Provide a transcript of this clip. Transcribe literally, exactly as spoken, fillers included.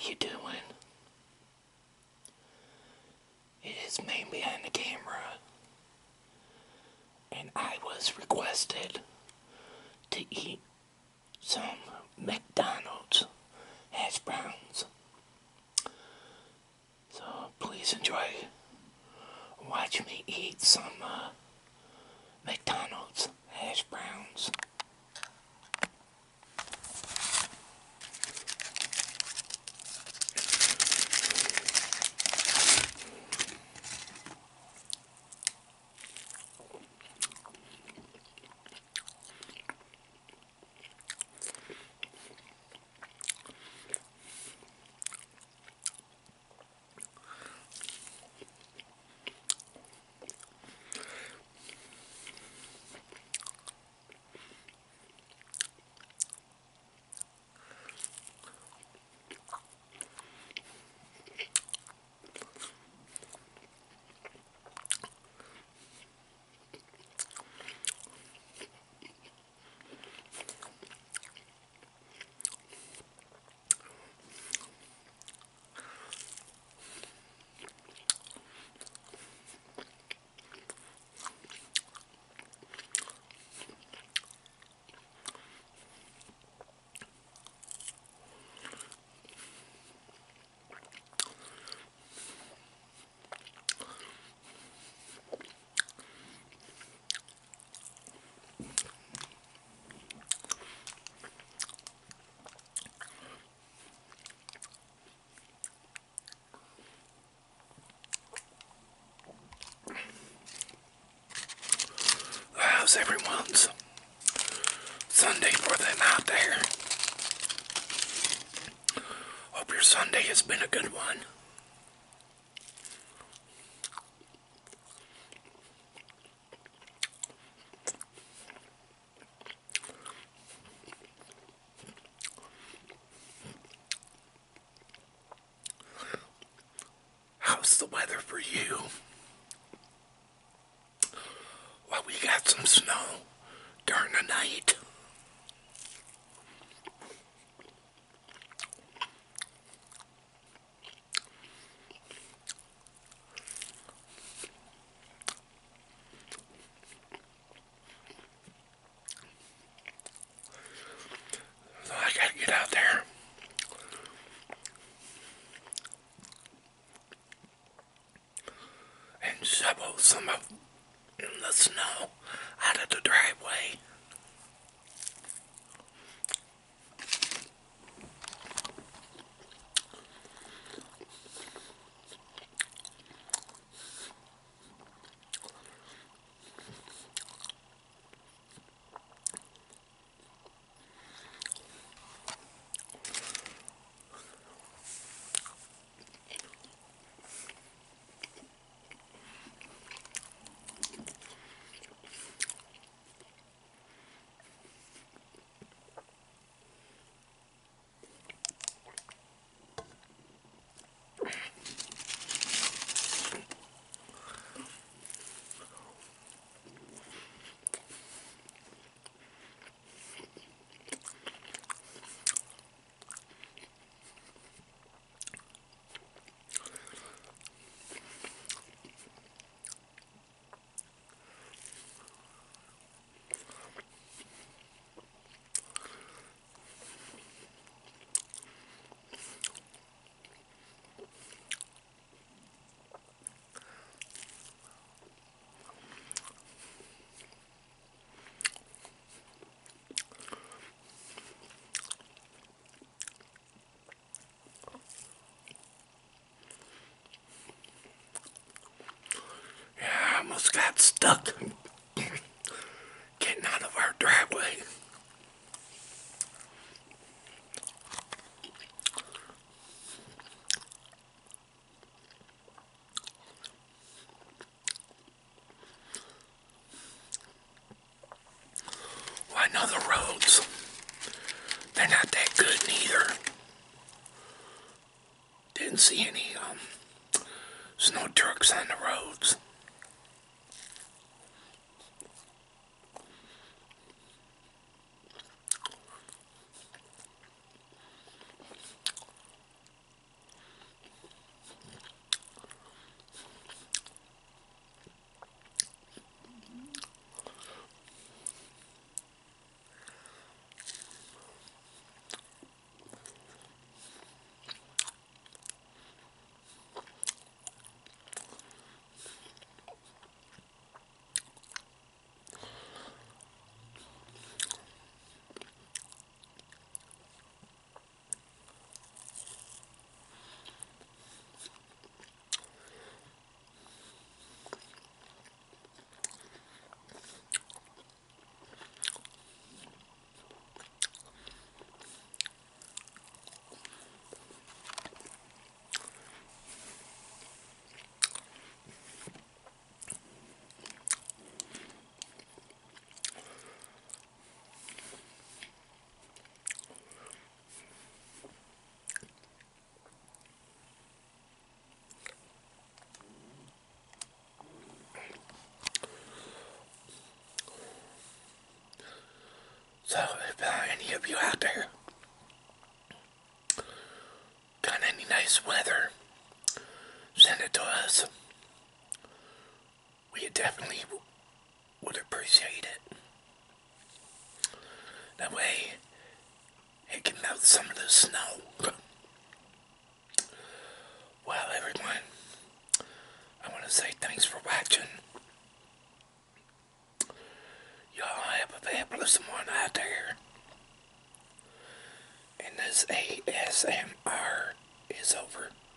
you doing? It is me behind the camera, and I was requested to eat some McDonald's hash browns. So please enjoy watching me eat some uh, McDonald's hash browns. How's everyone's Sunday for them out there? Hope your Sunday has been a good one. How's the weather for you? Well, we got some snow during the night. So I gotta get out there and shovel some of the snow out of the driveway. I almost got stuck getting out of our driveway. Well, I know the roads, they're not that good neither. Didn't see any um, snow trucks on the roads. So if uh, any of you out there got any nice weather, send it to us. We definitely would appreciate it. That way it can melt some of the snow. Well, everyone, I want to say thanks for watching. Y'all have a fabulous one out there. And this A S M R is over.